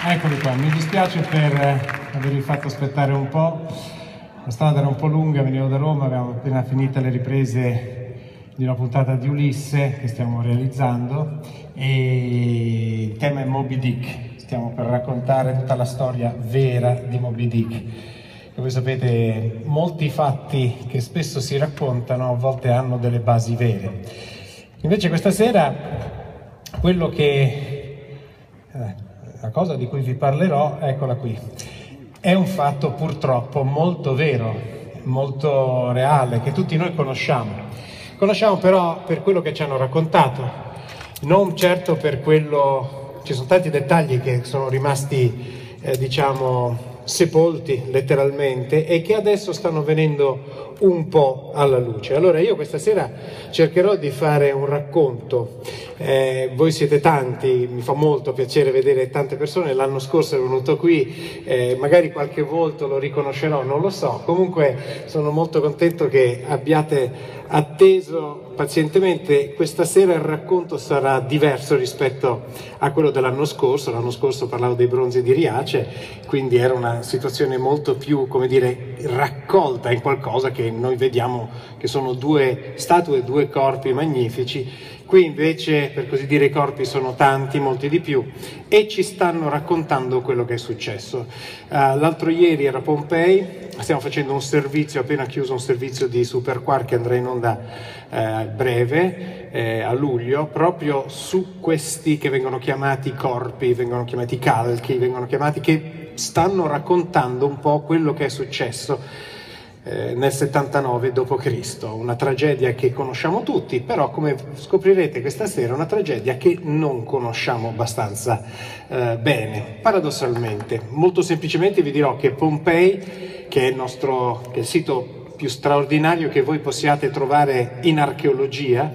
Eccoli qua, mi dispiace per avervi fatto aspettare un po', la strada era un po' lunga, venivo da Roma, abbiamo appena finito le riprese di una puntata di Ulisse che stiamo realizzando e il tema è Moby Dick, stiamo per raccontare tutta la storia vera di Moby Dick. Come sapete, molti fatti che spesso si raccontano a volte hanno delle basi vere. Invece questa sera quello che... la cosa di cui vi parlerò, eccola qui, è un fatto purtroppo molto vero, molto reale, che tutti noi conosciamo. Conosciamo però per quello che ci hanno raccontato, non certo per quello... Ci sono tanti dettagli che sono rimasti, diciamo, sepolti letteralmente e che adesso stanno venendo un po' alla luce. Allora io questa sera cercherò di fare un racconto, voi siete tanti, mi fa molto piacere vedere tante persone, l'anno scorso ero venuto qui, magari qualche volto lo riconoscerò, non lo so, comunque sono molto contento che abbiate atteso pazientemente. Questa sera il racconto sarà diverso rispetto a quello dell'anno scorso. L'anno scorso parlavo dei bronzi di Riace, quindi era una situazione molto più, come dire, raccolta in qualcosa che noi vediamo che sono due statue, due corpi magnifici. Qui invece, per così dire, i corpi sono tanti, molti di più, e ci stanno raccontando quello che è successo. L'altro ieri era Pompei, stiamo facendo un servizio, appena chiuso un servizio di Super Quark che andrà in onda breve, a luglio, proprio su questi che vengono chiamati corpi, vengono chiamati calchi, vengono chiamati, che stanno raccontando un po' quello che è successo nel 79 d.C., una tragedia che conosciamo tutti, però come scoprirete questa sera è una tragedia che non conosciamo abbastanza bene, paradossalmente. Molto semplicemente vi dirò che Pompei, che è il sito più straordinario che voi possiate trovare in archeologia,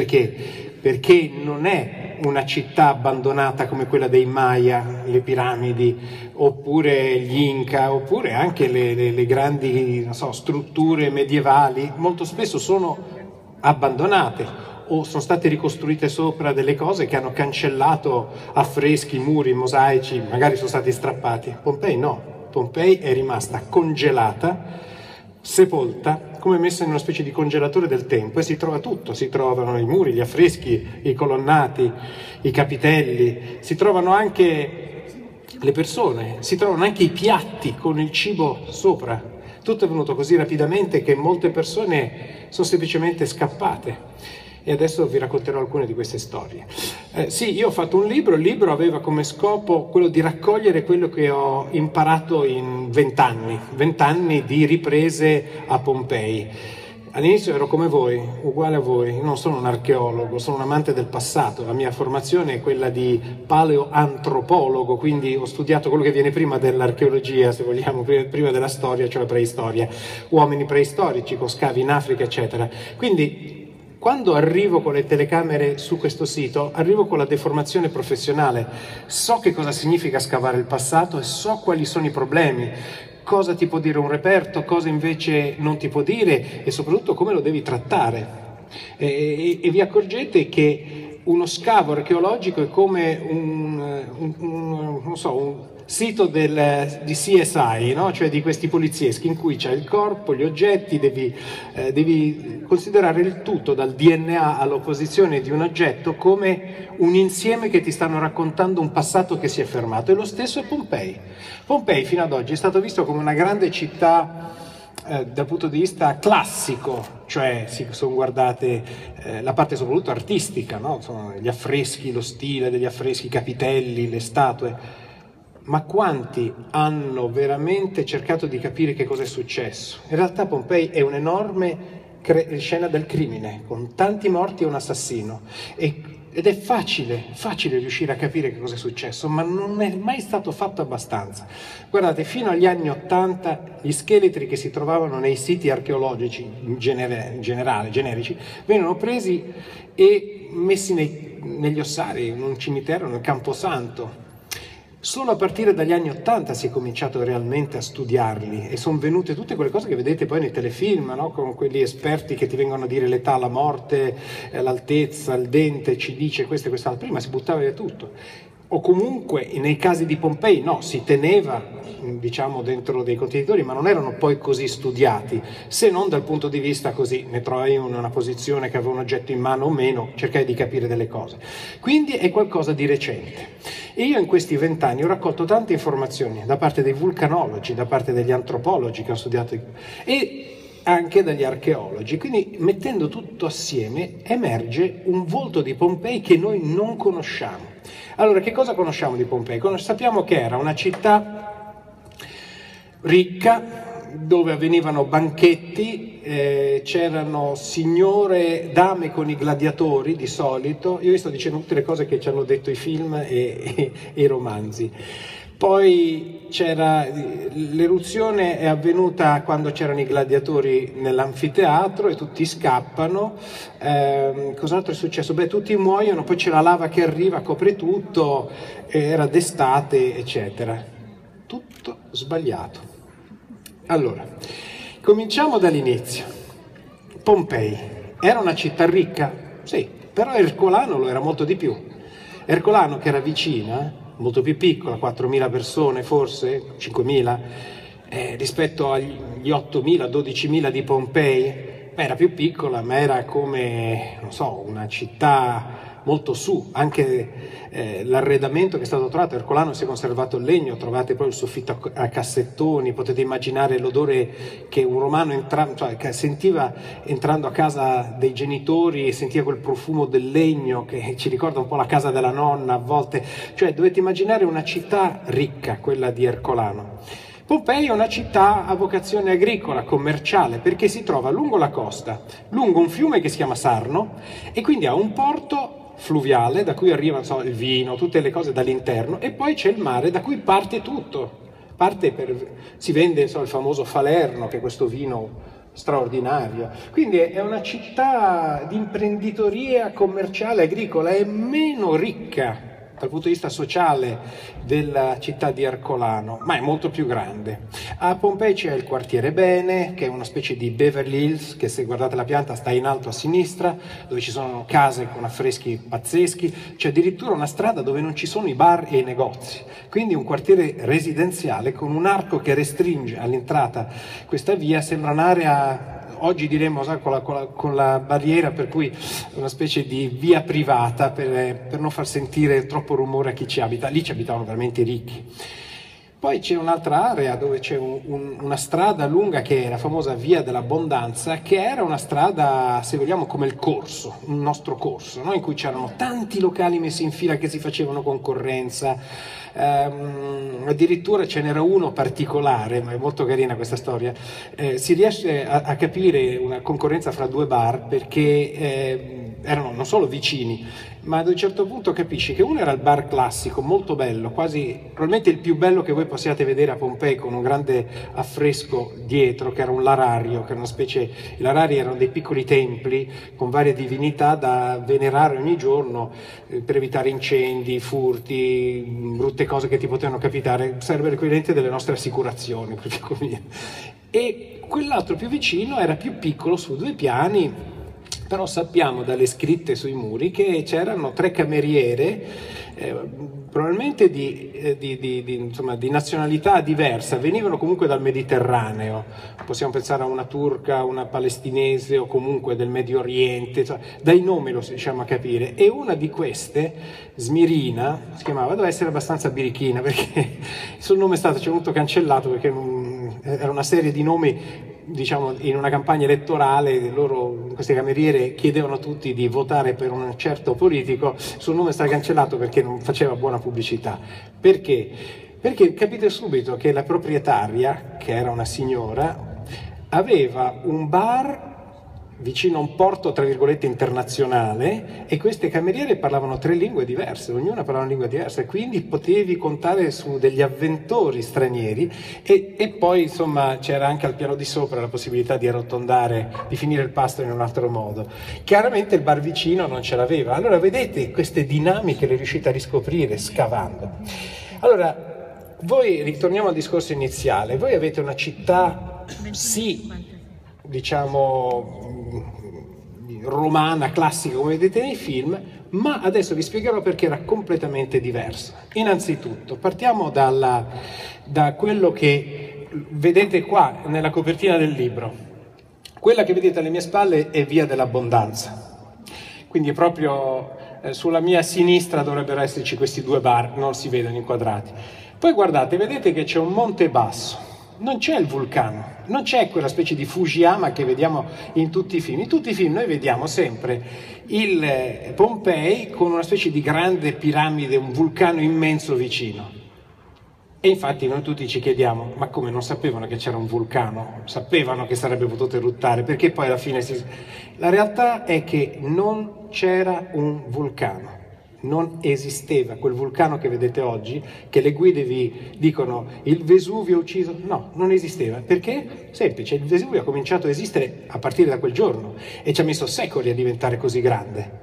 perché non è una città abbandonata come quella dei Maya, le piramidi, oppure gli Inca, oppure anche le grandi, non so, strutture medievali, molto spesso sono abbandonate o sono state ricostruite sopra delle cose che hanno cancellato affreschi, muri, mosaici, magari sono stati strappati. Pompei no, Pompei è rimasta congelata, sepolta, come messa in una specie di congelatore del tempo, e si trova tutto, si trovano i muri, gli affreschi, i colonnati, i capitelli, si trovano anche le persone, si trovano anche i piatti con il cibo sopra. Tutto è venuto così rapidamente che molte persone sono semplicemente scappate. E adesso vi racconterò alcune di queste storie. Sì, io ho fatto un libro, il libro aveva come scopo quello di raccogliere quello che ho imparato in 20 anni di riprese a Pompei. All'inizio ero come voi, uguale a voi, non sono un archeologo, sono un amante del passato, la mia formazione è quella di paleoantropologo, quindi ho studiato quello che viene prima dell'archeologia, se vogliamo, prima della storia, cioè la preistoria, uomini preistorici con scavi in Africa, eccetera. Quindi quando arrivo con le telecamere su questo sito, arrivo con la deformazione professionale, so che cosa significa scavare il passato e so quali sono i problemi, cosa ti può dire un reperto, cosa invece non ti può dire e soprattutto come lo devi trattare. E vi accorgete che uno scavo archeologico è come un sito di CSI, no? Cioè di questi polizieschi in cui c'è il corpo, gli oggetti, devi considerare il tutto dal DNA all'opposizione di un oggetto come un insieme che ti stanno raccontando un passato che si è fermato. E lo stesso è Pompei. Pompei fino ad oggi è stato visto come una grande città dal punto di vista classico, cioè si sono guardate la parte soprattutto artistica, no? Insomma, gli affreschi, lo stile degli affreschi, i capitelli, le statue. Ma quanti hanno veramente cercato di capire che cosa è successo? In realtà Pompei è un'enorme scena del crimine, con tanti morti e un assassino. Ed è facile riuscire a capire che cosa è successo, ma non è mai stato fatto abbastanza. Guardate, fino agli anni '80 gli scheletri che si trovavano nei siti archeologici in generale, generici, venivano presi e messi negli ossari, in un cimitero nel Camposanto. Solo a partire dagli anni '80 si è cominciato realmente a studiarli e sono venute tutte quelle cose che vedete poi nei telefilm, no? Con quegli esperti che ti vengono a dire l'età, la morte, l'altezza, il dente, ci dice questo e quest'altro. Prima si buttava via tutto. o comunque nei casi di Pompei no, si teneva diciamo dentro dei contenitori, ma non erano poi così studiati, se non dal punto di vista così, ne trovai in una posizione che aveva un oggetto in mano o meno, cercai di capire delle cose. Quindi è qualcosa di recente. E io in questi 20 anni ho raccolto tante informazioni da parte dei vulcanologi, da parte degli antropologi che hanno studiato e anche dagli archeologi, quindi mettendo tutto assieme emerge un volto di Pompei che noi non conosciamo. Allora, che cosa conosciamo di Pompei? Sappiamo che era una città ricca, dove avvenivano banchetti, c'erano signore, dame con i gladiatori di solito. Io vi sto dicendo tutte le cose che ci hanno detto i film e i romanzi. Poi l'eruzione è avvenuta quando c'erano i gladiatori nell'anfiteatro e tutti scappano. Cos'altro è successo? Beh, tutti muoiono, poi c'è la lava che arriva, copre tutto, era d'estate, eccetera. Tutto sbagliato. Allora, cominciamo dall'inizio. Pompei era una città ricca? Sì, però Ercolano lo era molto di più. Ercolano, che era vicina, molto più piccola, 4.000 persone forse, 5.000, rispetto agli 8.000, 12.000 di Pompei, era più piccola, ma era come, non so, una città molto su. Anche l'arredamento che è stato trovato, Ercolano si è conservato il legno, trovate poi il soffitto a cassettoni, potete immaginare l'odore che un romano che sentiva entrando a casa dei genitori, sentiva quel profumo del legno che ci ricorda un po' la casa della nonna a volte, cioè dovete immaginare una città ricca, quella di Ercolano. Pompei è una città a vocazione agricola, commerciale, perché si trova lungo la costa, lungo un fiume che si chiama Sarno, e quindi ha un porto fluviale da cui arriva il vino, tutte le cose dall'interno, e poi c'è il mare da cui parte tutto. Si vende il famoso Falerno, che è questo vino straordinario. Quindi è una città di imprenditoria commerciale agricola, è meno ricca dal punto di vista sociale della città di Ercolano, ma è molto più grande. A Pompei c'è il quartiere Bene, che è una specie di Beverly Hills, che se guardate la pianta sta in alto a sinistra, dove ci sono case con affreschi pazzeschi, c'è addirittura una strada dove non ci sono i bar e i negozi, quindi un quartiere residenziale con un arco che restringe all'entrata questa via, sembra un'area, oggi diremmo con la barriera, per cui una specie di via privata per non far sentire troppo rumore a chi ci abita. Lì ci abitavano veramente i ricchi. Poi c'è un'altra area dove c'è una strada lunga che è la famosa Via dell'Abbondanza, che era una strada, se vogliamo, come il corso, un nostro corso, no? In cui c'erano tanti locali messi in fila che si facevano concorrenza. Addirittura ce n'era uno particolare, ma è molto carina questa storia, si riesce a capire una concorrenza fra due bar perché erano non solo vicini, ma ad un certo punto capisci che uno era il bar classico, molto bello, quasi probabilmente il più bello che voi possiate vedere a Pompei, con un grande affresco dietro, che era un larario, che era una specie, i larari erano dei piccoli templi con varie divinità da venerare ogni giorno per evitare incendi, furti, brutte cose che ti potevano capitare, sarebbe l'equivalente delle nostre assicurazioni, per così. E quell'altro più vicino era più piccolo, su 2 piani, però sappiamo dalle scritte sui muri che c'erano 3 cameriere, probabilmente di nazionalità diversa, venivano comunque dal Mediterraneo, possiamo pensare a una turca, una palestinese o comunque del Medio Oriente, dai nomi lo riusciamo a capire, e una di queste, Smirina, si chiamava, doveva essere abbastanza birichina, perché il suo nome è stato avuto cancellato perché era una serie di nomi, diciamo, in una campagna elettorale queste cameriere chiedevano a tutti di votare per un certo politico, il suo nome è stato cancellato perché non faceva buona pubblicità. Perché? Perché capite subito che la proprietaria, che era una signora, aveva un bar vicino a un porto, tra virgolette, internazionale, e queste cameriere parlavano 3 lingue diverse, ognuna parlava una lingua diversa, e quindi potevi contare su degli avventori stranieri, e poi insomma c'era anche al piano di sopra la possibilità di arrotondare, di finire il pasto in un altro modo. Chiaramente il bar vicino non ce l'aveva. Allora vedete, queste dinamiche le riuscite a riscoprire scavando. Allora, voi, ritorniamo al discorso iniziale, voi avete una città, sì, diciamo romana, classica, come vedete nei film, Ma adesso vi spiegherò perché era completamente diverso. Innanzitutto, partiamo da quello che vedete qua nella copertina del libro. Quella che vedete alle mie spalle è Via dell'Abbondanza. Quindi proprio sulla mia sinistra dovrebbero esserci questi due bar, non si vedono inquadrati. Poi guardate, vedete che c'è un monte basso. Non c'è il vulcano, non c'è quella specie di Fujiyama che vediamo in tutti i film. In tutti i film noi vediamo sempre il Pompei con una specie di grande piramide, un vulcano immenso vicino. E infatti noi tutti ci chiediamo, ma come non sapevano che c'era un vulcano? Sapevano che sarebbe potuto eruttare, perché poi alla fine La realtà è che non c'era un vulcano. Non esisteva quel vulcano che vedete oggi, che le guide vi dicono il Vesuvio ha ucciso. No, non esisteva. Perché? Semplice, il Vesuvio ha cominciato a esistere a partire da quel giorno e ci ha messo secoli a diventare così grande.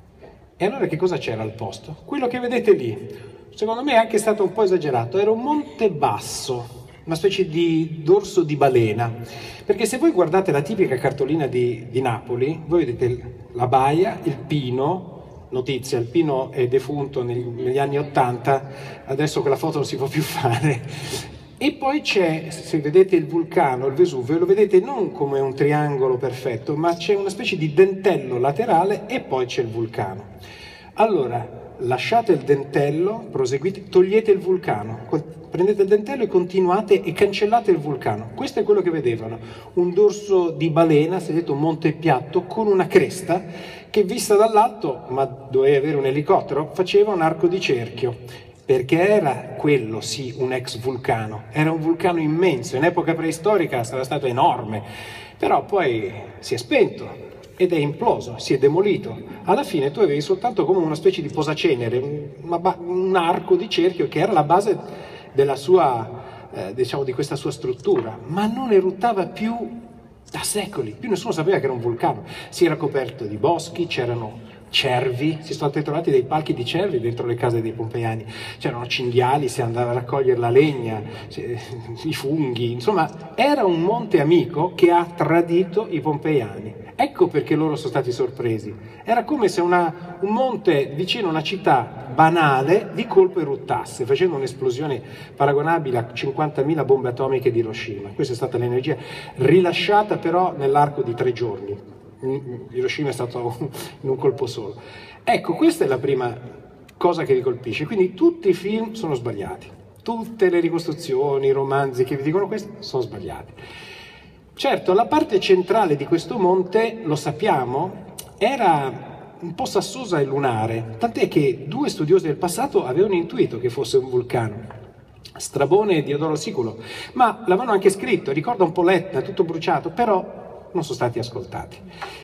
E allora che cosa c'era al posto? Quello che vedete lì, secondo me è anche stato un po' esagerato, era un monte basso, una specie di dorso di balena. Perché se voi guardate la tipica cartolina di Napoli, voi vedete la baia, il pino. Notizia, il pino è defunto negli anni '80, adesso quella foto non si può più fare. E poi c'è, se vedete il vulcano, il Vesuvio, lo vedete non come un triangolo perfetto, ma c'è una specie di dentello laterale e poi c'è il vulcano. Allora, lasciate il dentello, proseguite, togliete il vulcano, prendete il dentello e continuate e cancellate il vulcano. Questo è quello che vedevano, un dorso di balena, si è detto un monte piatto, con una cresta che vista dall'alto, ma doveva avere un elicottero, faceva un arco di cerchio, perché era quello sì un ex vulcano, era un vulcano immenso, in epoca preistorica sarà stato enorme, però poi si è spento ed è imploso, si è demolito. Alla fine tu avevi soltanto come una specie di posacenere, un arco di cerchio che era la base della sua, diciamo, di questa sua struttura, ma non eruttava più da secoli, più nessuno sapeva che era un vulcano. Si era coperto di boschi, c'erano cervi, si sono trovati dei palchi di cervi dentro le case dei pompeiani, c'erano cinghiali, si andava a raccogliere la legna, i funghi, insomma era un monte amico che ha tradito i pompeiani. Ecco perché loro sono stati sorpresi. Era come se un monte vicino a una città banale di colpo eruttasse, facendo un'esplosione paragonabile a 50.000 bombe atomiche di Hiroshima. Questa è stata l'energia rilasciata però nell'arco di 3 giorni. Hiroshima è stato in un colpo solo. Ecco, questa è la prima cosa che vi colpisce. Quindi tutti i film sono sbagliati. Tutte le ricostruzioni, i romanzi che vi dicono questo sono sbagliati. Certo, la parte centrale di questo monte, lo sappiamo, era un po' sassosa e lunare, tant'è che 2 studiosi del passato avevano intuito che fosse un vulcano, Strabone e Diodoro Siculo, ma l'avevano anche scritto, ricorda un po' l'Etna, tutto bruciato, però non sono stati ascoltati.